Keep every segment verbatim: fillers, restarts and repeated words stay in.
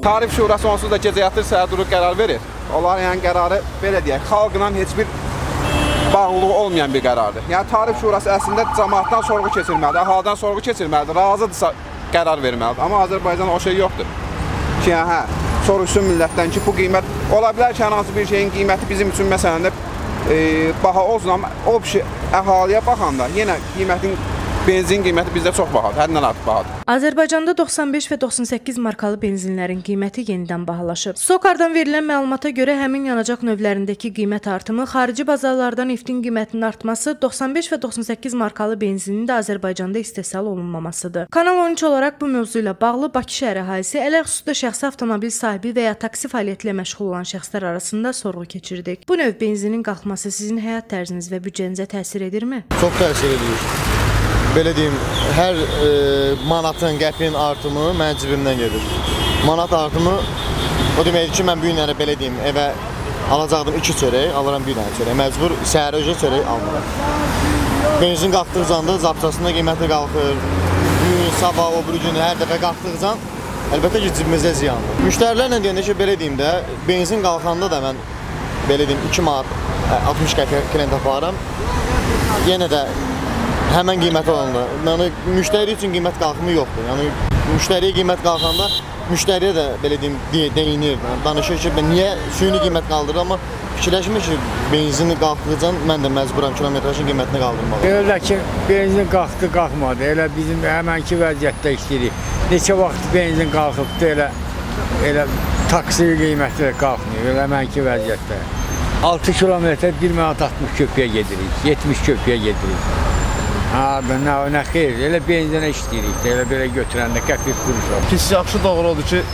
Tarif Şurası onsuz da gecə yatır, səhər durur qərar verir. Onlar yəni qərarı belə deyək, xalqla heç bir bağlılığı olmayan bir qərardır. Yəni Tarif Şurası əslində cəmaatdan sorğu keçirməlidir, əhaldan sorğu keçirməlidir, razıdırsa qərar verməlidir. Amma Azərbaycanda o şey yoxdur. Ki, yəni, hə, soruşsun millətdən ki, bu qiymət, ola bilər ki, hansı bir şeyin qiyməti bizim üçün məsələn e, baha olsun, amma o bir şey əhaliyə baxanda yenə qiymətin benzin qiyməti bizdə çox bahadır, həddən artıq bahadır. Azərbaycanda doxsan beş və doxsan səkkiz markalı benzinlərin qiyməti yenidən bahalaşır. Sokardan verilən məlumata görə həmin yanacaq növlərindəki qiymət artımı, xarici bazarlardan neftin qiymətinin artması, doxsan beş və doxsan səkkiz markalı benzinin də Azərbaycanda istehsal olunmamasıdır. Kanal on üç olaraq bu mövzu ilə bağlı Bakı şəhəri əhalisi, ələlxüsusda şəxsi avtomobil sahibi və ya taksi fəaliyyəti ilə məşğul olan şəxslər arasında sorğu keçirdik. Bu növ benzinin qalxması sizin həyat tərziniz və büdcənizə təsir edirmi? Çox təsir edir. Belə deyim, hər e, manatın, qəpin artımı mənim cibimdən gedir. Manat artımı, o deməkdir ki, mən bu günləri belə deyim, evə alacaqdım iki çörək, alıram bir dənə çörək. Məcbur səhərə öcə çörək almıram. Benzin qalxdıqcanda zapçasında qiyməti qalxır. Gün, sabah, o bir gün hər dəfə qalxdıqca, əlbəttə ki, cibimizə ziyandır. Müştərilərlə deyəndə ki, belə deyim də, benzin qalxanda da mən, belə deyim, iki manat, altmış qəpiyə klient aparıram. Yenə də həmən qiymət olanda, yəni müştəri üçün qiymət qalxımı yoxdur. Yəni müştəriyə qiymət qalxanda, müştəriyə də belə deyim, deyinir, danışır ki, niyə süni qiymət qaldırır, amma fikirləşmir ki, benzini qalxdıqca mən də məcburam kilometrajın qiymətini qaldırmalı. Elə ki, benzin qalxdı, qalxmadı, elə bizim həmənki vəziyyətdə işləyirik. Neçə vaxt benzin qalxıbdır, elə, elə taksi qiyməti qalxmıyor, elə həmənki vəziyyətdə. altı kilometrə bir manat altmış köpüyə gedirik, yetmiş köpüyə gedirik. Ha, nə, nə xeyr, elə benzinə işləyirik də, elə belə götürəndə qəpik quruş olur. Pis yaxşı doğru odur ki,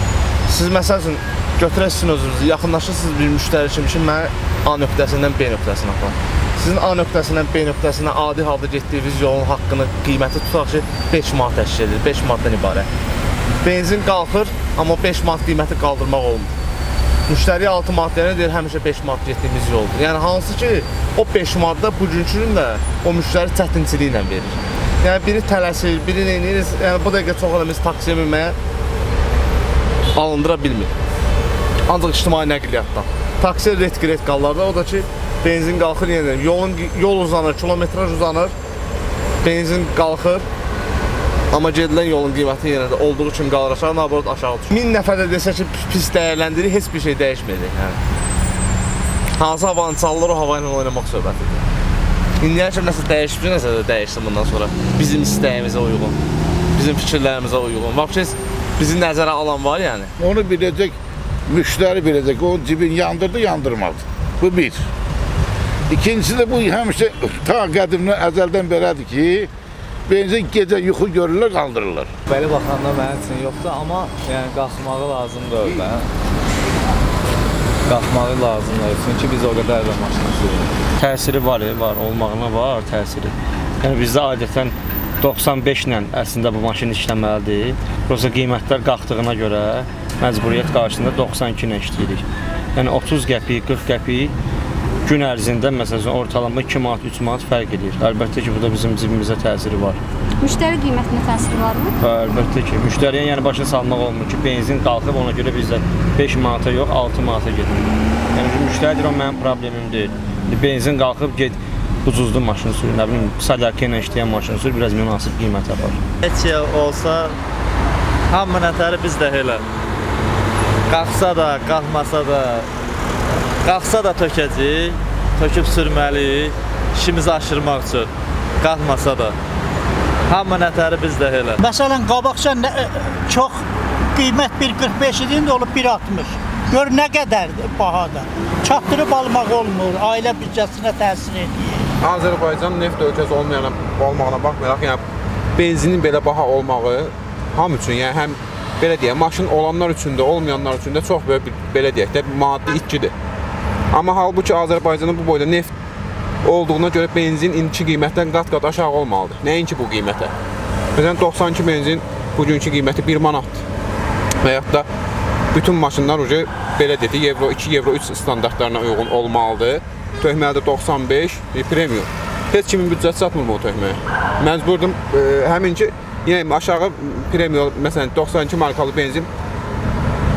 siz məsəl üçün götürəsiniz özünüzü, yaxınlaşırsınız bir müştəri kimi ki, mənə A nöqtəsindən B nöqtəsinə aparın. Sizin A nöqtəsindən B nöqtəsinə adi halda getdiyiniz yolun haqqını, qiyməti tutaq ki, beş manat təşkil edir, beş manatdan ibarət. Benzin qalxır, amma beş manat qiyməti qaldırmaq olmur. Müştəriyə altı manat deyənə deyir, həmişə beş manat getdiyimiz yoldur. Yəni, hansı ki, o beş manatda bugünkü gün də o müştəri çətinçiliklə verir. Yəni, biri tələsir, biri neyinir, yəni, bu dəqiqə çox eləmiz taksiyə minməyə alındıra bilmir. Ancaq ictimai nəqliyyatdan. Taksiyə retqi-ret qallarda, o da ki, benzin qalxır yenə, yolun, yol uzanır, kilometraj uzanır, benzin qalxır. Amma gedilən yolun qiyməti yenə də olduğu üçün qalır aşağı, naborot aşağı düşür. Min nəfər də desə ki, pis dəyərləndirir, heç bir şey dəyişməyəcək. Yəni. Hansı havanı çalılır, o hava ilə oynamaq söhbətidir. İndiyə ki, nəsə dəyişib, nəsə də dəyişsin bundan sonra. Bizim istəyimizə uyğun, bizim fikirlərimizə uyğun. Vəbşə bizi nəzərə alan var yəni. Onu biləcək, müştəri biləcək, o cibin yandırdı, yandırmadı. Bu bir. İkincisi də bu həmişə ta qədimdən əzəldən belədir ki, benzin gecə yuxu görürlər, qaldırırlar. Belə baxanda mənim üçün yoxdur, amma yəni qalxmağı lazımdır orada. Qalxmağı lazımdır, çünki biz o qədər də maşını sürürük. Təsiri var, var, olmağına var təsiri. Yəni bizdə adətən doxsan beş ilə əslində bu maşın işləməlidir. Yoxsa qiymətlər qalxdığına görə məcburiyyət qarşısında doxsan iki ilə işləyirik. Yəni otuz qəpik, qırx qəpik gün ərzində məsələn ortalama iki manat, üç manat fərq edir. Əlbəttə ki, bu da bizim cibimizə təsiri var. Müştəri qiymətinə təsiri varmı? Əlbəttə ki, müştəriyə yəni başa salmaq olmur ki, benzin qalxıb, ona görə bizdə beş manata yox, altı manata gedir. Yəni müştəri deyir, o mənim problemim deyil. Benzin qalxıb, get ucuzlu maşını sürür, nə bilim, salyarka ilə işləyən maşını sürür, biraz münasib qiymət yapar. Heç olsa, hamı nətəri biz də elə. Qalxsa da, qalxmasa da, qalxsa da tökəcək, töküb sürməli, işimizi aşırmaq üçün, qalxmasa da. Hamı nətəri biz də elə. Məsələn, qabaqca çox qiymət bir qırx beş idi, indi olub bir altmış. Gör nə qədərdir bahada. Çatdırıb almaq olmur, ailə büdcəsinə təsir edir. Azərbaycan neft ölkəsi olmayana, olmağına baxmayaraq, yəni benzinin belə baha olmağı hamı üçün, yəni həm belə deyək, maşın olanlar üçün də, olmayanlar üçün də çox böyük bir, belə deyək də, maddi itkidir. Amma halbuki Azərbaycanın bu boyda neft olduğuna görə benzin indiki qiymətdən qat-qat aşağı olmalıdır. Nəinki bu qiymətə? Məsələn, doxsan iki benzin bugünkü qiyməti bir manatdır. Və yaxud da bütün maşınlar ucu, belə dedik, Euro iki, Euro üç standartlarına uyğun olmalıdır. Töhmədə doxsan beş, premium. Heç kimin büdcəsi çatmır mı o töhməyə? Məcburdum, e, həmin ki, yenə aşağı premium, məsələn, doxsan iki markalı benzin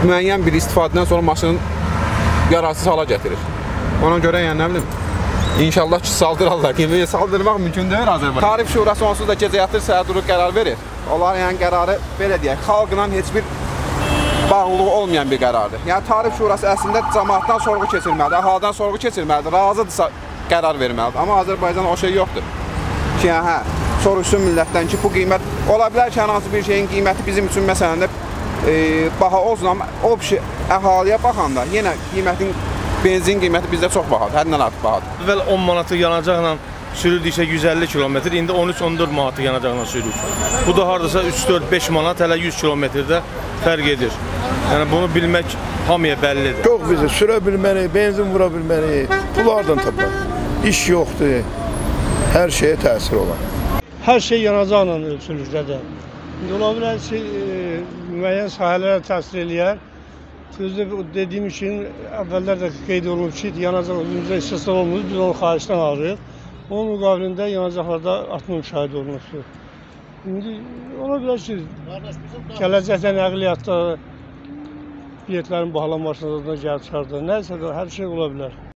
müəyyən bir istifadədən sonra maşının yararsız hala gətirir. Ona görə yəni nə bilim, İnşallah ki saldırarlar. Qiyməyə saldırmaq mümkün deyil Azərbaycan. Tarif Şurası onsuz da gecə yatır, səhər durub qərar verir. Onlar yəni qərarı belə deyək, xalqla heç bir bağlılığı olmayan bir qərardır. Yəni Tarif Şurası əslində cəmaatdan sorğu keçirməlidir, əhaldan sorğu keçirməlidir, razıdırsa qərar verməlidir. Amma Azərbaycanda o şey yoxdur. Ki, hə, soruşsun millətdən ki, bu qiymət ola bilər ki, hər hansı bir şeyin qiyməti bizim üçün məsələn də e, baha olsun, amma o bir şey əhaliyə baxanda yenə qiymətin benzin qiyməti bizdə çox bahadır, həddindən artıq bahadır. Əvvəl on manatı yanacaqla sürüldüksə yüz əlli kilometr, indi on üç on dörd manatı yanacaqla sürülür. Bu da hardasa üç dörd beş manat, hələ yüz kilometrdə fərq edir. Yəni bunu bilmək hamıya bəllidir. Çox bizi sürə bilməli, benzin vura bilməli, pullardan tapar. İş yoxdur, hər şeyə təsir olar. Hər şey yanacaqla ölçülür də. İndi ola bilər ki, e, müəyyən sahələrə təsir eləyər. Sözde dediğim için evveller de qeyd olunub ki, yanacaq özümüzdə istisna olmuyor, biz onu xaricdən alırıq. Onun müqabilində yanacaqlarda artma müşahidə olunubdur. İndi ona bilər ki, gələcəkdə nəqliyyatda biletlərin bahalanmasına da gəlib çıxardı. Nəysə də hər şey ola bilər.